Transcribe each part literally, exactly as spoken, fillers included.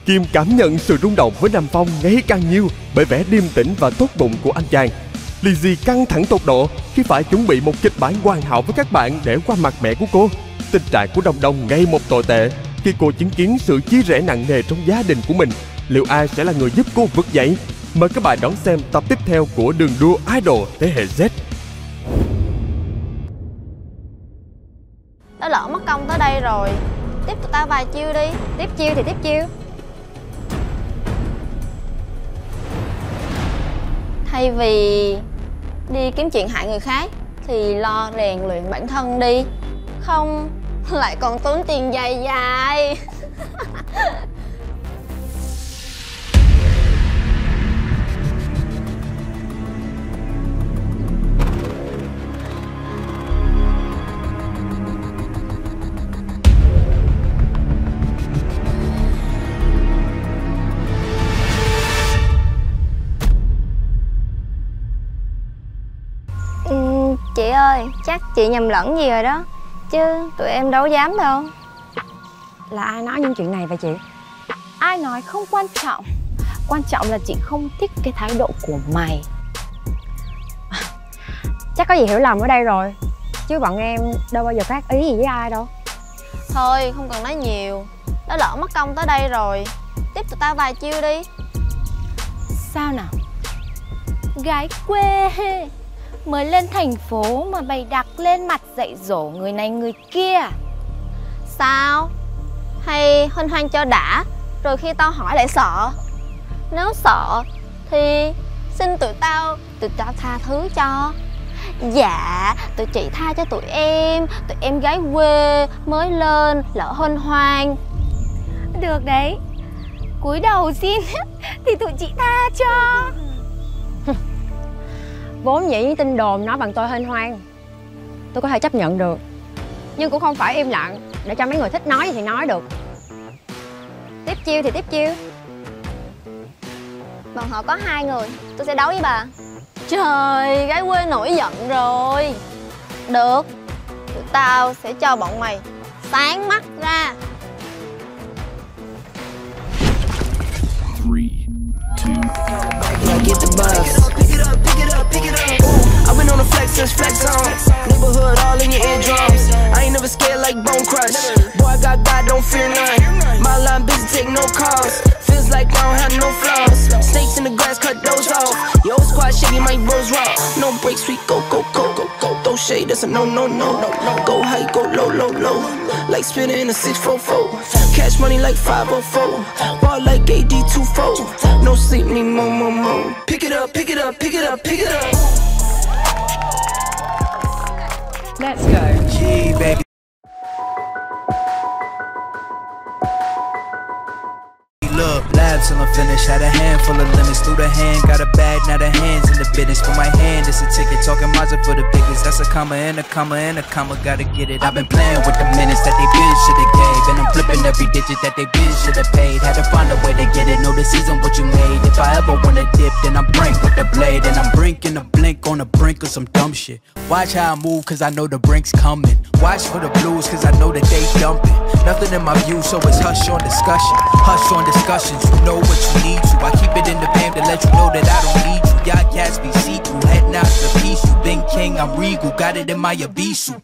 Kim cảm nhận sự rung động với Nam Phong ngày càng nhiều bởi vẻ điềm tĩnh và tốt bụng của anh chàng. Lizzy căng thẳng tột độ khi phải chuẩn bị một kịch bản hoàn hảo với các bạn để qua mặt mẹ của cô. Tình trạng của Đồng Đồng ngày một tồi tệ khi cô chứng kiến sự chia rẽ nặng nề trong gia đình của mình. Liệu ai sẽ là người giúp cô vực dậy? Mời các bạn đón xem tập tiếp theo của Đường Đua Idol thế hệ Z. Đã lỡ mất công tới đây rồi, tiếp tụi tao vài chiêu đi. Tiếp chiêu thì tiếp chiêu. Thay vì đi kiếm chuyện hại người khác thì lo rèn luyện bản thân đi. Không lại còn tốn tiền dài dài. Chị ơi, chắc chị nhầm lẫn gì rồi đó. Chứ tụi em đâu dám đâu. Là ai nói những chuyện này vậy chị? Ai nói không quan trọng. Quan trọng là chị không thích cái thái độ của mày. Chắc có gì hiểu lầm ở đây rồi. Chứ bọn em đâu bao giờ có ác ý gì với ai đâu. Thôi không cần nói nhiều. Đã lỡ mất công tới đây rồi, tiếp tụi tao vài chiêu đi. Sao nào? Gái quê mới lên thành phố mà bày đặt lên mặt dạy dỗ người này người kia. Sao? Hay hân hoan cho đã, rồi khi tao hỏi lại sợ? Nếu sợ thì xin tụi tao, tụi tao tha thứ cho. Dạ, tụi chị tha cho tụi em. Tụi em gái quê mới lên lỡ hân hoan. Được đấy. Cúi đầu xin thì tụi chị tha cho. Vốn dĩ những tin đồn nói bằng tôi hên hoang tôi có thể chấp nhận được, nhưng cũng không phải im lặng để cho mấy người thích nói thì nói được. Tiếp chiêu thì tiếp chiêu. Bọn họ có hai người, tôi sẽ đấu với bà. Trời, gái quê nổi giận rồi. Được, tụi tao sẽ cho bọn mày sáng mắt ra. Three, two, I've been on the flex since flex on. Neighborhood all in your eardrums. I ain't never scared like Bone Crush. Boy, I got God, don't fear none. My line busy, take no calls. Feels like I don't have no flaws. Snakes in the grass, cut those off. Your old squad shaky, my bros raw. No breaks, we go, go, go, go, go. Throw shade, that's a no, no, no. Go high, go low, low, low. Like spinning in a six four four. Cash money like five oh four. Ball like A D two four. No sleep, need more, more, more. Pick it up, pick it up, pick it up, pick it up. Let's go. G, baby. Look, labs till I'm finished. Had a handful of limits through the hand. Got a bag, now the hands in the business. For my hand, it's a ticket. Talking Mazda for the biggest. That's a comma and a comma and a comma. Gotta get it. I've been playing with the minutes that they been should've gave. And I'm flipping every digit that they been should've paid. Had to find a way to get it. Know the season what you made. If I ever wanna dip, then I'm brink with the blade. And I'm brinking a blink on the brink of some dumb shit. Watch how I move, cause I know the brink's coming. Watch for the blues, cause I know that they dumping. Nothing in my view, so it's hush on discussion. Hush on discussions, you know what you need to. I keep it in the fam to let you know that I don't need you. Y'all cats be see-through, heading out to peace. You been king, I'm regal, got it in my Abisu.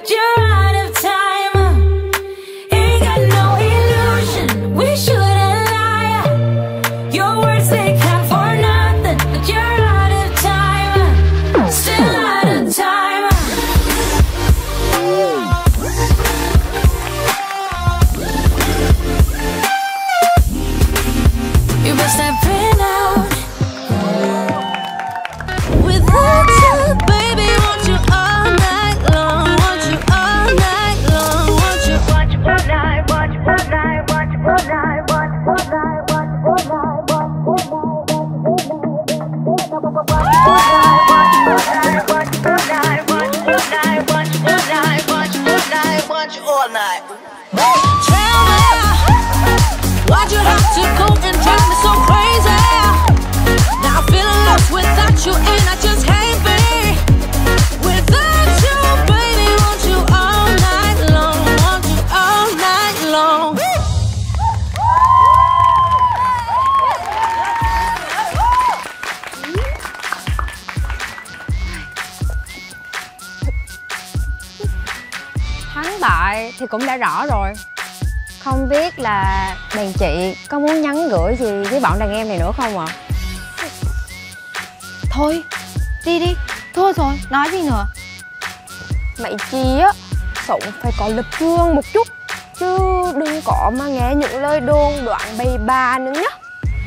but you're out of time. Ain't got no illusion, we shouldn't lie. Your words they count for nothing, but you're out of time. Still out of time. You been stepping out. Without you, baby, want you all night long. Want you all night long. Want you, want you all night. Want you all night. Want you all night. Want you all night. Want you all night. Want you all night. Tell me, why'd you have to go and drive me so crazy? Now I'm feeling lost without you, and I just can't be. Without you, baby, want you all night long. Want you all night long. Thắng bại thì cũng đã rõ rồi. Không biết là đàn chị có muốn nhắn gửi gì với bọn đàn em này nữa không ạ? Thôi, đi đi. Thôi rồi, nói gì nữa. Mày chi á, sống phải có lập trường một chút, chứ đừng có mà nghe những lời đồn đoạn bày bà nữa nhá.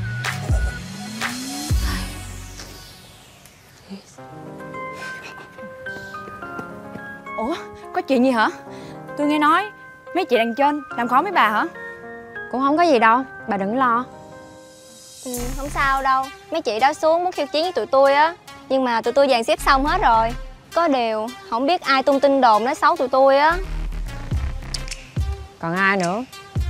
Ủa, có chuyện gì hả? Tôi nghe nói mấy chị đằng trên làm khó mấy bà hả? Cũng không có gì đâu, bà đừng lo. Ừ, không sao đâu. Mấy chị đó xuống muốn khiêu chiến với tụi tôi á, nhưng mà tụi tôi dàn xếp xong hết rồi. Có điều không biết ai tung tin đồn nói xấu tụi tôi á. Còn ai nữa?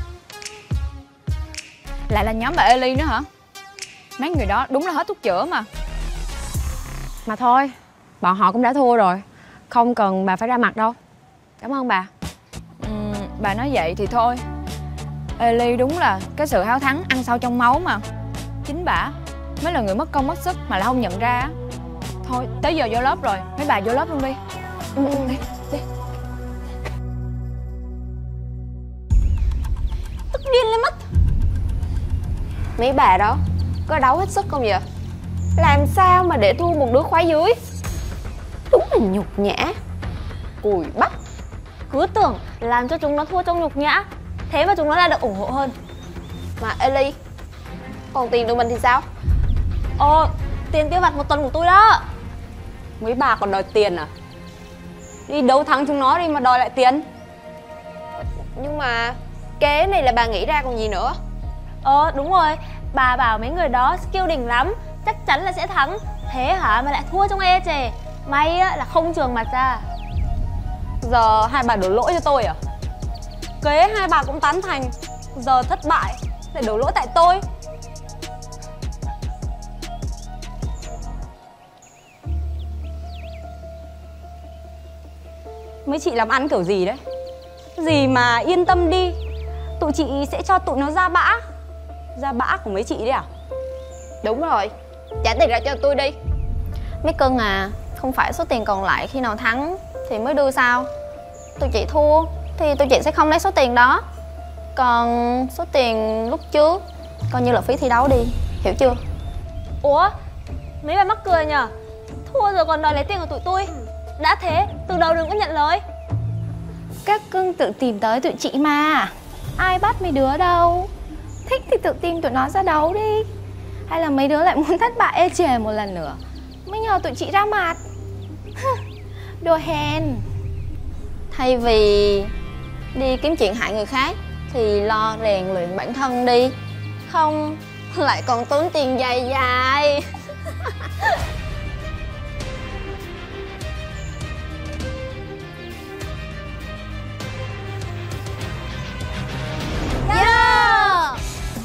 Lại là nhóm bà Ellie nữa hả? Mấy người đó đúng là hết thuốc chữa mà. Mà thôi, bọn họ cũng đã thua rồi, không cần bà phải ra mặt đâu. Cảm ơn bà. Ừ, bà nói vậy thì thôi. Ellie đúng là cái sự háo thắng ăn sâu trong máu mà. Chính bả mới là người mất công mất sức mà lại không nhận ra. Thôi, tới giờ vô lớp rồi, mấy bà vô lớp luôn đi. Ừ, ừ, đi, đi. Tức điên lên mất. Mấy bà đó có đấu hết sức không vậy? Làm sao mà để thua một đứa khóa dưới? Đúng là nhục nhã. Cùi bắp. Cứ tưởng làm cho chúng nó thua trong nhục nhã, thế mà chúng nó lại được ủng hộ hơn. Mà Ellie, còn tiền tụi mình thì sao? Ồ, tiền tiêu vặt một tuần của tôi đó. Mấy bà còn đòi tiền à? Đi đấu thắng chúng nó đi mà đòi lại tiền. Nhưng mà kế này là bà nghĩ ra còn gì nữa. Ờ đúng rồi, bà bảo mấy người đó skill đỉnh lắm, chắc chắn là sẽ thắng. Thế hả mà lại thua trong e chề. May á là không trường mặt ra. Giờ hai bà đổ lỗi cho tôi à? Kế hai bà cũng tán thành, giờ thất bại lại đổ lỗi tại tôi. Mấy chị làm ăn kiểu gì đấy? Gì mà yên tâm đi, tụi chị sẽ cho tụi nó ra bã. Ra bã của mấy chị đấy à? Đúng rồi, trả tiền ra cho tôi đi. Mấy cưng à, không phải số tiền còn lại khi nào thắng thì mới đưa sao? Tụi chị thua thì tụi chị sẽ không lấy số tiền đó. Còn số tiền lúc trước coi như là phí thi đấu đi, hiểu chưa? Ủa, mấy bà mắc cười nhờ. Thua rồi còn đòi lấy tiền của tụi tôi. Đã thế, từ đầu đừng có nhận lời. Các cưng tự tìm tới tụi chị mà. Ai bắt mấy đứa đâu. Thích thì tự tìm tụi nó ra đấu đi. Hay là mấy đứa lại muốn thất bại ê chề một lần nữa mới nhờ tụi chị ra mặt. Đồ hèn. Thay vì đi kiếm chuyện hại người khác thì lo rèn luyện bản thân đi. Không lại còn tốn tiền dài dài. Yeah!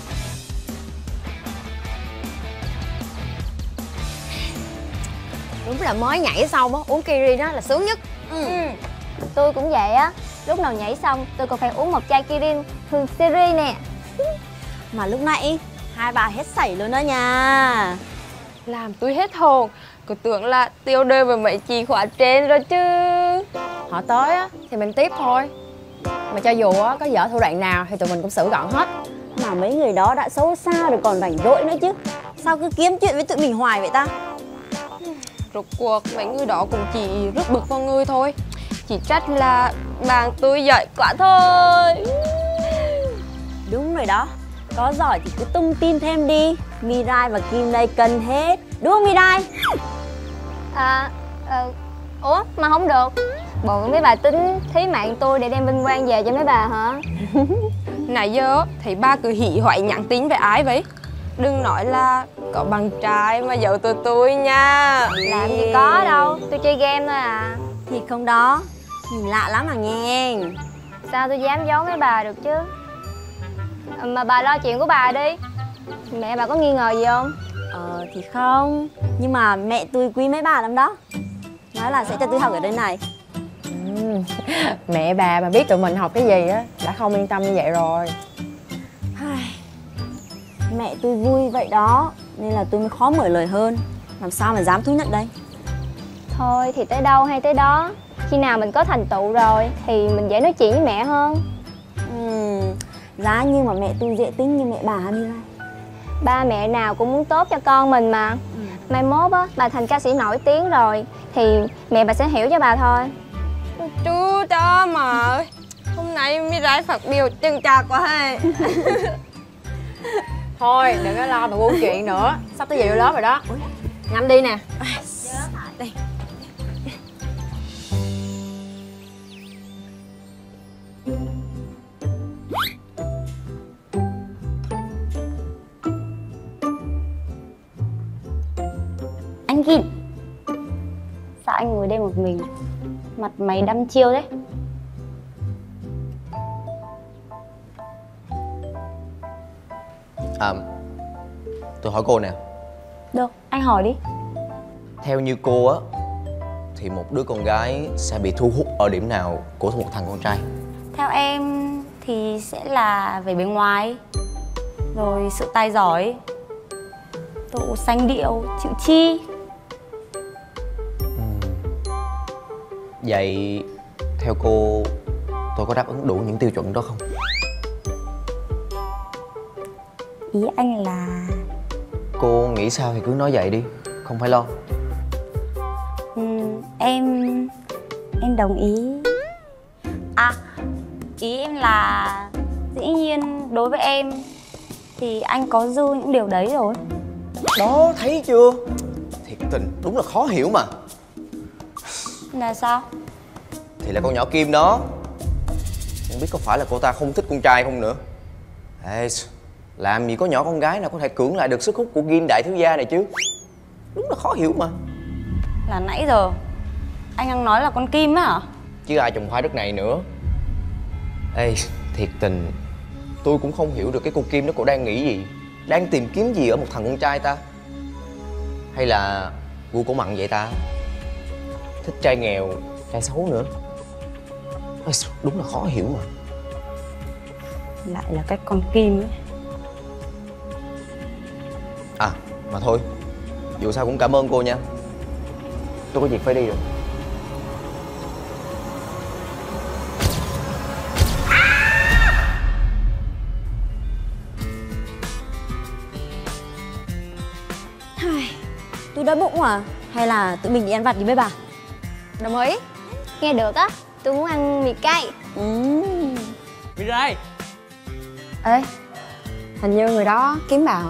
Đúng là mới nhảy xong á, uống Kiri đó là sướng nhất. Ừ. Ừ. Tôi cũng vậy á. Lúc nào nhảy xong tôi còn phải uống một chai Kirin thường Siri nè. Mà lúc nãy hai bà hết sảy luôn đó nha. Làm tôi hết hồn. Cứ tưởng là tiêu đời với mấy chị khóa trên rồi chứ. Họ tới á thì mình tiếp thôi. Mà cho dù á có dở thủ đoạn nào thì tụi mình cũng xử gọn hết. Mà mấy người đó đã xấu xa rồi còn rảnh rỗi nữa chứ. Sao cứ kiếm chuyện với tụi mình hoài vậy ta? Rốt cuộc mấy người đó cũng chỉ rước bực vào người thôi. Chỉ trách là bạn tôi giỏi quá thôi. Đúng rồi đó. Có giỏi thì cứ tung tin thêm đi. Mirai và Kim đây cần hết. Đúng không Mirai? À, à ủa mà không được. Bộ mấy bà tính thí mạng tôi để đem vinh quang về cho mấy bà hả? Nãy giờ thì ba cứ hỉ hoại nhắn tin với ai vậy? Đừng nói là có bạn trai mà giấu tụi tôi nha. Làm gì có đâu, tôi chơi game thôi à. Thì không đó. Nhìn lạ lắm à nghe. Sao tôi dám giấu mấy bà được chứ? Mà bà lo chuyện của bà đi. Mẹ bà có nghi ngờ gì không? Ờ thì không. Nhưng mà mẹ tôi quý mấy bà lắm đó. Nói là sẽ cho tôi học ở đây này. Ừ. Mẹ bà mà biết tụi mình học cái gì á đã không yên tâm như vậy rồi. Mẹ tôi vui vậy đó nên là tôi mới khó mở lời hơn. Làm sao mà dám thú nhận đây. Thôi thì tới đâu hay tới đó. Khi nào mình có thành tựu rồi thì mình dễ nói chuyện với mẹ hơn. Ừ, giá như mà mẹ tôi dễ tính như mẹ bà Mirai. Ba mẹ nào cũng muốn tốt cho con mình mà. Ừ. Mai mốt á bà thành ca sĩ nổi tiếng rồi thì mẹ bà sẽ hiểu cho bà thôi. Chú cho mà ơi. Hôm nay Mirai phát biểu chừng chạc quá hay. Thôi đừng có lo mà buôn chuyện nữa. Sắp tới giờ vô lớp rồi đó. Nhanh đi nè. Đây. Anh Kim, sao anh ngồi đây một mình? Mặt mày đăm chiêu đấy. À, tôi hỏi cô nè. Được, anh hỏi đi. Theo như cô á, thì một đứa con gái sẽ bị thu hút ở điểm nào của một thằng con trai? Theo em thì sẽ là về bên ngoài, rồi sự tài giỏi, độ sanh điệu, chịu chi. Ừ. Vậy theo cô, tôi có đáp ứng đủ những tiêu chuẩn đó không? Ý anh là... Cô nghĩ sao thì cứ nói vậy đi, không phải lo. Ừ, em... em đồng ý. À, ý em là... dĩ nhiên đối với em thì anh có dư những điều đấy rồi. Đó, thấy chưa? Thiệt tình, đúng là khó hiểu mà. Là sao? Thì là con nhỏ Kim đó. Không biết có phải là cô ta không thích con trai không nữa. Ê, làm gì có nhỏ con gái nào có thể cưỡng lại được sức hút của Gin đại thiếu gia này chứ. Đúng là khó hiểu mà. Là nãy giờ anh đang nói là con Kim á hả? Chứ ai trồng khoai đất này nữa. Ê, thiệt tình, tôi cũng không hiểu được cái cô Kim đó cô đang nghĩ gì, đang tìm kiếm gì ở một thằng con trai ta. Hay là gu cổ mặn vậy ta? Thích trai nghèo, trai xấu nữa. Ê, đúng là khó hiểu mà. Lại là cái con Kim ấy. À, mà thôi, dù sao cũng cảm ơn cô nha. Tôi có việc phải đi rồi. Tôi đói bụng à? Hay là tụi mình đi ăn vặt đi với bà? Đồng ý. Nghe được á, tôi muốn ăn mì cay. Uhm. Mirai. Ê, hình như người đó kiếm bà hả?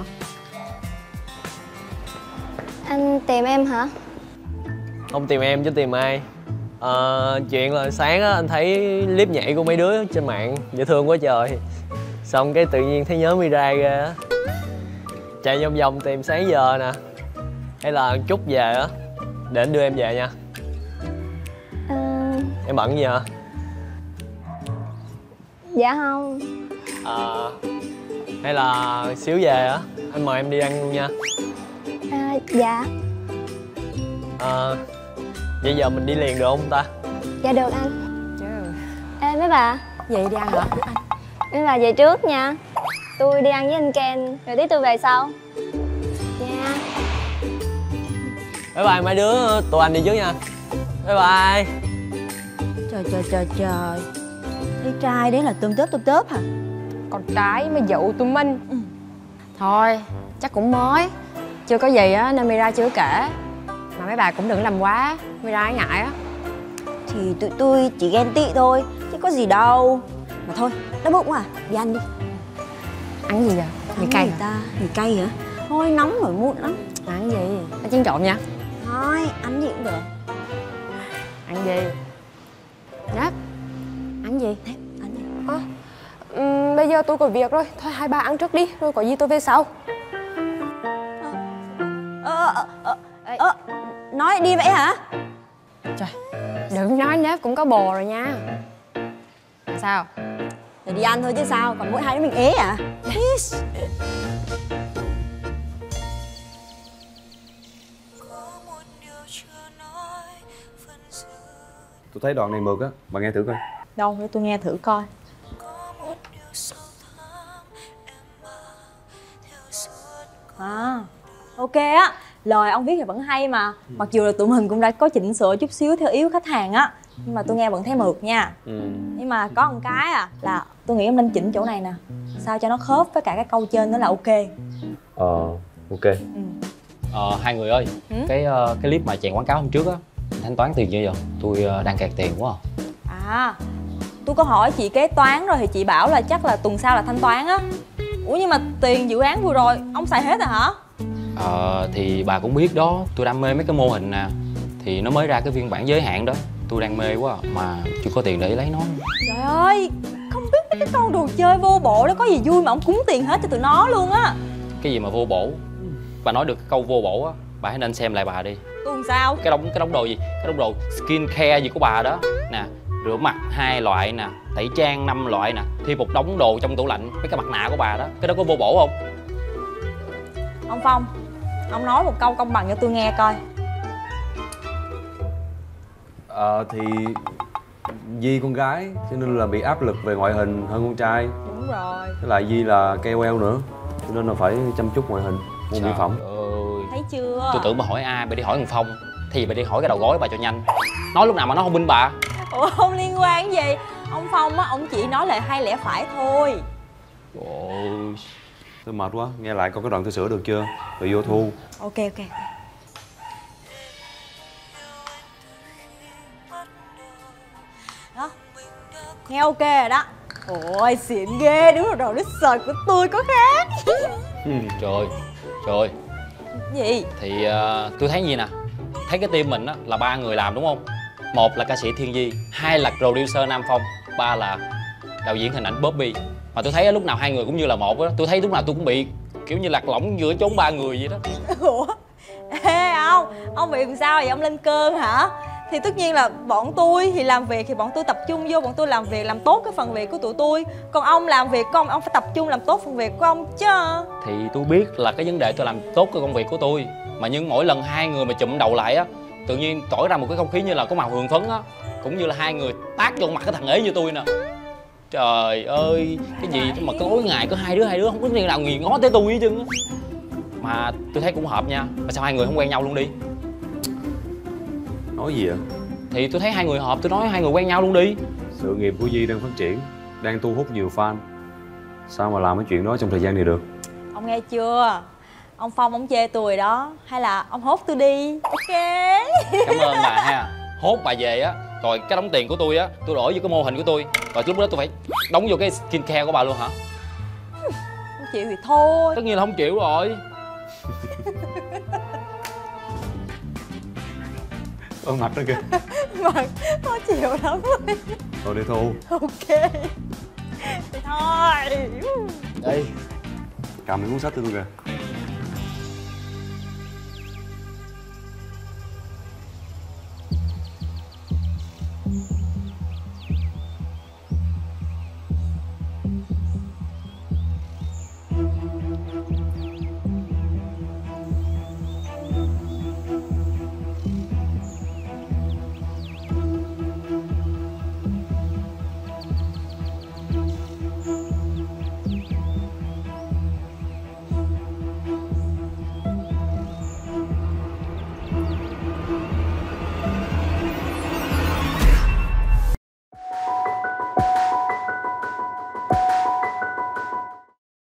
Anh tìm em hả? Không tìm em chứ tìm ai. Ờ, chuyện là sáng á anh thấy clip nhảy của mấy đứa trên mạng dễ thương quá trời. Xong cái tự nhiên thấy nhớ Mirai ra á. Chạy vòng vòng tìm sáng giờ nè. Hay là chút về á để anh đưa em về nha. Ừ... Em bận gì hả? Dạ không. Ờ, hay là xíu về á anh mời em đi ăn luôn nha. À, dạ. Ờ, bây giờ mình đi liền được không ta? Dạ được anh. Chứ. Ê mấy bà. Vậy đi ăn hả? Mấy bà về trước nha. Tôi đi ăn với anh Ken rồi tí tôi về sau. Nha. Bye bye mấy đứa, tụi anh đi trước nha. Bye bye. Trời Trời trời trời trời. Thấy trai đấy là tôm tớp tôm tớp hả? Con trai mới dụ tụi mình. Ừ. Thôi chắc cũng mới, chưa có gì á nên Mira chưa kể. Mà mấy bà cũng đừng làm quá, Mira ngại á. Thì tụi tôi chỉ ghen tị thôi, chứ có gì đâu. Mà thôi, đói bụng à, đi ăn đi. Ăn gì vậy? Mì cay hả? Ta, mì cay hả? Thôi nóng nổi mụn lắm. Ăn gì? Ăn chiên trộn nha. Thôi, ăn gì cũng được. Ăn gì? Nếp. Ăn gì? Nếp, ăn gì? À, um, bây giờ tôi có việc rồi, thôi hai bà ăn trước đi, rồi có gì tôi về sau. Ờ, ờ, ờ, ờ, ờ, nói đi vậy hả? Trời, đừng nói Nếp cũng có bồ rồi nha. Sao? Để đi ăn thôi chứ sao, còn mỗi hai đứa mình ế à? Tôi thấy đoạn này mượt á, bà nghe thử coi. Đâu, để tôi nghe thử coi. À, ok á. Lời ông viết thì vẫn hay mà. Mặc dù là tụi mình cũng đã có chỉnh sửa chút xíu theo ý của khách hàng á, nhưng mà tôi nghe vẫn thấy mượt nha. Ừ. Nhưng mà có một cái à, là tôi nghĩ ông nên chỉnh chỗ này nè, sao cho nó khớp với cả cái câu trên đó là ok. Ờ, ok. Ừ. Ờ, hai người ơi, ừ? cái uh, cái clip mà chèn quảng cáo hôm trước á, thanh toán tiền chưa vậy? Tôi uh, đang kẹt tiền quá à. À, tôi có hỏi chị kế toán rồi thì chị bảo là chắc là tuần sau là thanh toán á. Ủa nhưng mà tiền dự án vừa rồi ông xài hết rồi hả? Ờ, thì bà cũng biết đó, tôi đam mê mấy cái mô hình nè. Thì nó mới ra cái phiên bản giới hạn đó, tôi đang mê quá mà chưa có tiền để lấy nó. Trời ơi, không biết mấy cái con đồ chơi vô bổ đó có gì vui mà ông cúng tiền hết cho tụi nó luôn á. Cái gì mà vô bổ? Bà nói được cái câu vô bổ á, bà hãy nên xem lại bà đi. Tuần sao? Cái đống cái đống đồ gì? Cái đống đồ skin care gì của bà đó nè, rửa mặt hai loại nè, tẩy trang năm loại nè, thêm một đống đồ trong tủ lạnh, mấy cái mặt nạ của bà đó, cái đó có vô bổ không? Ông Phong, ông nói một câu công bằng cho tôi nghe coi. Ờ thì Di con gái cho nên là bị áp lực về ngoại hình hơn con trai. Đúng rồi. Với lại Di là ca o lờ nữa, cho nên là phải chăm chút ngoại hình, mua mỹ phẩm. Ơi. Thấy chưa? Tôi tưởng bà hỏi ai, bà đi hỏi thằng Phong. Thì bà đi hỏi cái đầu gối bà cho nhanh. Nói lúc nào mà nó không binh bà. Ủa không liên quan gì. Ông Phong á, ông chỉ nói lời hay lẽ phải thôi. Ôi, tôi mệt quá, nghe lại coi cái đoạn tôi sửa được chưa? Rồi vô thu. Ok ok. Đó, nghe ok rồi đó. Ôi xịn ghê, đúng rồi, đồ sờ của tôi có khác. Trời trời. Gì? Thì uh, tôi thấy gì nè, thấy cái team mình á là ba người làm đúng không? Một là ca sĩ Thiên Di, hai là producer Nam Phong, ba là đạo diễn hình ảnh Bobby. Mà tôi thấy lúc nào hai người cũng như là một á, tôi thấy lúc nào tôi cũng bị kiểu như lạc lõng giữa chốn ba người vậy đó. Ủa? Ê ông, ông bị làm sao vậy? Ông lên cơn hả? Thì tất nhiên là bọn tôi thì làm việc thì bọn tôi tập trung vô, bọn tôi làm việc làm tốt cái phần việc của tụi tôi. Còn ông làm việc của ông, ông phải tập trung làm tốt phần việc của ông chứ. Thì tôi biết là cái vấn đề tôi làm tốt cái công việc của tôi, mà nhưng mỗi lần hai người mà chụm đầu lại á, tự nhiên tỏ ra một cái không khí như là có màu hường phấn á, cũng như là hai người tát vô mặt cái thằng ế như tôi nè. Trời ơi, cái gì mà có tối ngày có hai đứa hai đứa không có người nào nghiền ngó tới tôi hết trơn á. Mà tôi thấy cũng hợp nha, mà sao hai người không quen nhau luôn đi? Nói gì ạ? Thì tôi thấy hai người hợp, tôi nói hai người quen nhau luôn đi. Sự nghiệp của Di đang phát triển, đang thu hút nhiều fan. Sao mà làm cái chuyện đó trong thời gian này được? Ông nghe chưa? Ông Phong ông chê tôi đó, hay là ông hốt tôi đi? Ok. Cảm ơn bà ha. Hốt bà về á, rồi cái đóng tiền của tôi á, tôi đổi vô cái mô hình của tôi, rồi lúc đó tôi phải đóng vô cái skin care của bà luôn hả? Không chịu thì thôi. Tất nhiên là không chịu rồi. Ơ mặt đó kìa. Mặt khó chịu lắm. Thôi đi thu. Ok. Thì thôi. Đây. Cầm cái cuốn sách tôi kìa.